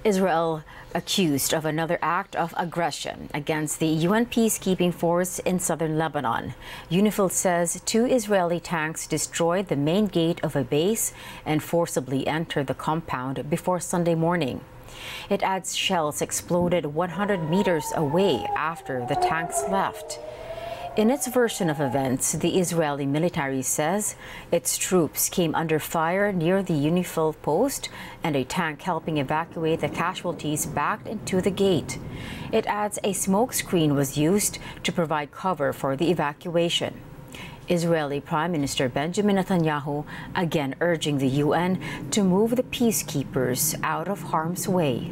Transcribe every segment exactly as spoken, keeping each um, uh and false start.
Israel accused of another act of aggression against the U N peacekeeping force in southern Lebanon. UNIFIL says two Israeli tanks destroyed the main gate of a base and forcibly entered the compound before Sunday morning. It adds shells exploded one hundred meters away after the tanks left. In its version of events, the Israeli military says its troops came under fire near the UNIFIL post and a tank helping evacuate the casualties backed into the gate. It adds a smoke screen was used to provide cover for the evacuation. Israeli Prime Minister Benjamin Netanyahu again urging the U N to move the peacekeepers out of harm's way.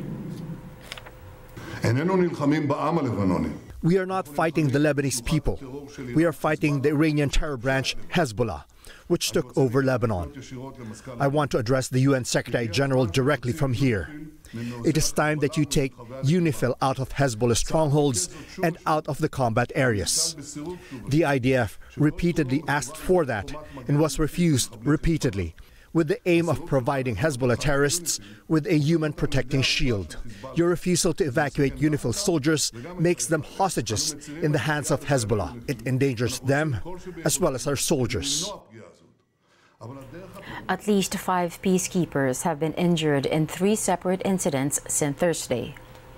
We are not fighting the Lebanese people. We are fighting the Iranian terror branch Hezbollah, which took over Lebanon. I want to address the U N Secretary General directly from here. It is time that you take UNIFIL out of Hezbollah strongholds and out of the combat areas. The I D F repeatedly asked for that and was refused repeatedly, with the aim of providing Hezbollah terrorists with a human protecting shield. Your refusal to evacuate UNIFIL soldiers makes them hostages in the hands of Hezbollah. It endangers them as well as our soldiers. At least five peacekeepers have been injured in three separate incidents since Thursday.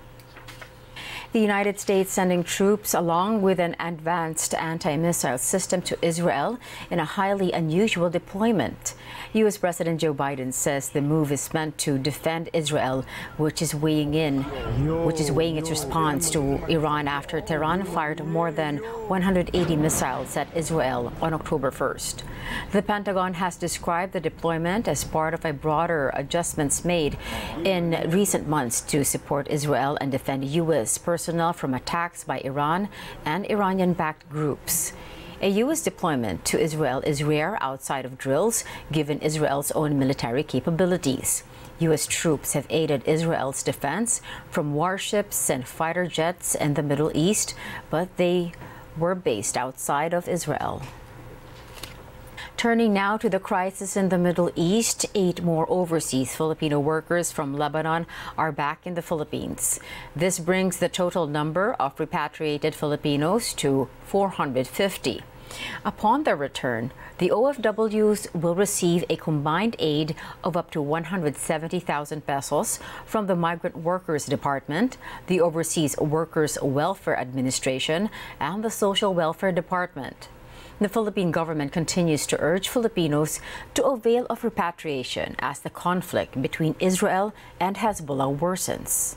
The United States sending troops along with an advanced anti-missile system to Israel in a highly unusual deployment. U S President Joe Biden says the move is meant to defend Israel, which is weighing in, which is weighing its response to Iran after Tehran fired more than one hundred eighty missiles at Israel on October first. The Pentagon has described the deployment as part of a broader adjustments made in recent months to support Israel and defend U S personnel from attacks by Iran and Iranian-backed groups. A U S deployment to Israel is rare outside of drills, given Israel's own military capabilities. U S troops have aided Israel's defense from warships and fighter jets in the Middle East, but they were based outside of Israel. Turning now to the crisis in the Middle East, eight more overseas Filipino workers from Lebanon are back in the Philippines. This brings the total number of repatriated Filipinos to four hundred fifty. Upon their return, the O F Ws will receive a combined aid of up to one hundred seventy thousand pesos from the Migrant Workers Department, the Overseas Workers Welfare Administration, and the Social Welfare Department. The Philippine government continues to urge Filipinos to avail of repatriation as the conflict between Israel and Hezbollah worsens.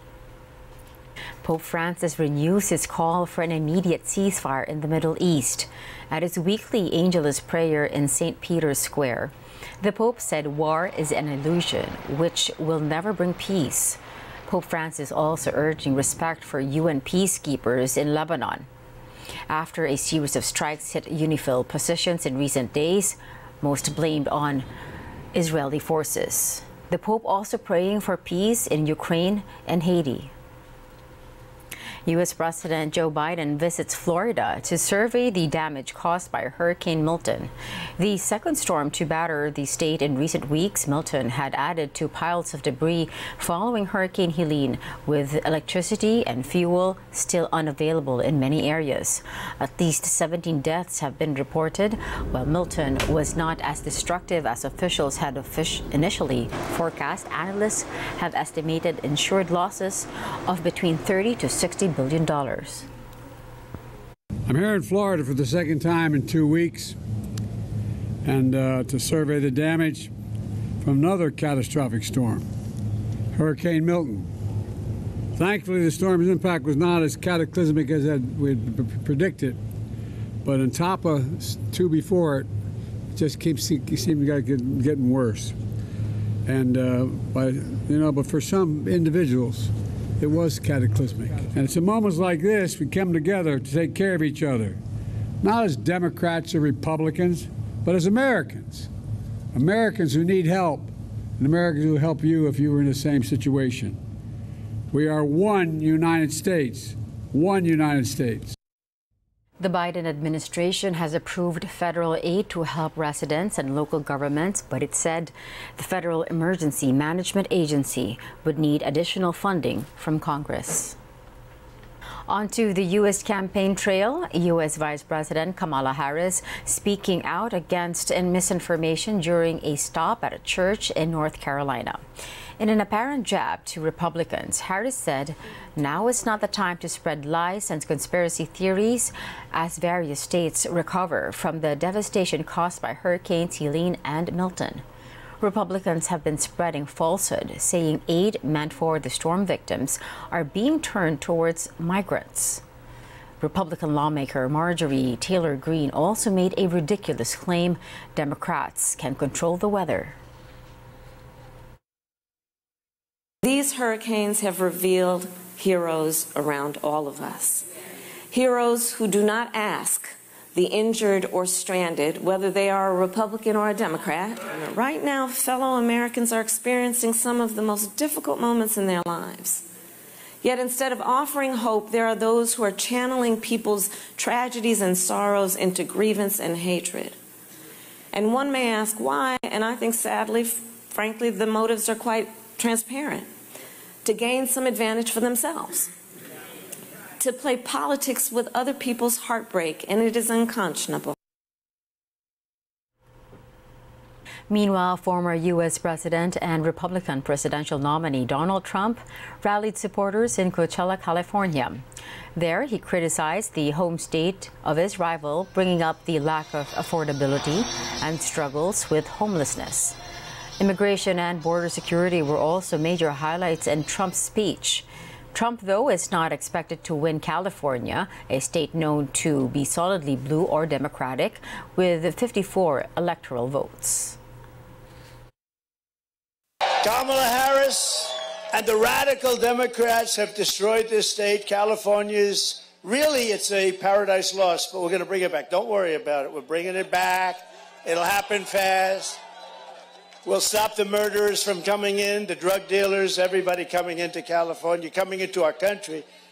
Pope Francis renews his call for an immediate ceasefire in the Middle East at his weekly Angelus prayer in Saint Peter's Square. The Pope said war is an illusion which will never bring peace. Pope Francis also urging respect for U N peacekeepers in Lebanon. After a series of strikes hit UNIFIL positions in recent days, most blamed on Israeli forces. The Pope also praying for peace in Ukraine and Haiti. U S President Joe Biden visits Florida to survey the damage caused by Hurricane Milton. The second storm to batter the state in recent weeks, Milton had added to piles of debris following Hurricane Helene, with electricity and fuel still unavailable in many areas. At least seventeen deaths have been reported, while Milton was not as destructive as officials had initially forecast. Analysts have estimated insured losses of between thirty to sixty billion dollars. I'm here in Florida for the second time in two weeks and uh, to survey the damage from another catastrophic storm, Hurricane Milton. Thankfully, the storm's impact was not as cataclysmic as we had predicted, but on top of two before it, it just keeps seeming to get getting worse. And uh, by you know, but for some individuals, it was cataclysmic. And it's in moments like this we come together to take care of each other, not as Democrats or Republicans, but as Americans. Americans who need help, and Americans who help you if you were in the same situation. We are one United States, one United States. The Biden administration has approved federal aid to help residents and local governments, but it said the Federal Emergency Management Agency would need additional funding from Congress. Onto the U S campaign trail, U S Vice President Kamala Harris speaking out against misinformation during a stop at a church in North Carolina. In an apparent jab to Republicans, Harris said, now is not the time to spread lies and conspiracy theories as various states recover from the devastation caused by Hurricanes Helene and Milton. Republicans have been spreading falsehood, saying aid meant for the storm victims are being turned towards migrants. Republican lawmaker Marjorie Taylor Greene also made a ridiculous claim: Democrats can control the weather. These hurricanes have revealed heroes around all of us. Heroes who do not ask the injured or stranded, whether they are a Republican or a Democrat. Right now, fellow Americans are experiencing some of the most difficult moments in their lives. Yet instead of offering hope, there are those who are channeling people's tragedies and sorrows into grievance and hatred. And one may ask why, and I think sadly, frankly, the motives are quite transparent: to gain some advantage for themselves, to play politics with other people's heartbreak, and it is unconscionable. Meanwhile, former U S President and Republican presidential nominee Donald Trump rallied supporters in Coachella, California. There, he criticized the home state of his rival, bringing up the lack of affordability and struggles with homelessness. Immigration and border security were also major highlights in Trump's speech. Trump, though, is not expected to win California, a state known to be solidly blue or Democratic, with fifty-four electoral votes. Kamala Harris and the radical Democrats have destroyed this state. California's really, it's a paradise lost, but we're going to bring it back. Don't worry about it. We're bringing it back. It'll happen fast. We'll stop the murderers from coming in, the drug dealers, everybody coming into California, coming into our country.